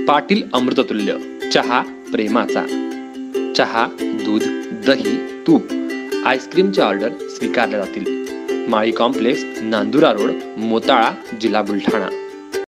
पाटील अमृततुल्य चहा प्रेमाचा। चहा, दूध, दही, तूप, आईस्क्रीमच्या ऑर्डर स्वीकारल्या जातील। माळी कॉम्प्लेक्स, नांदुरा रोड, मोताळा, जिल्हा बुलढाणा।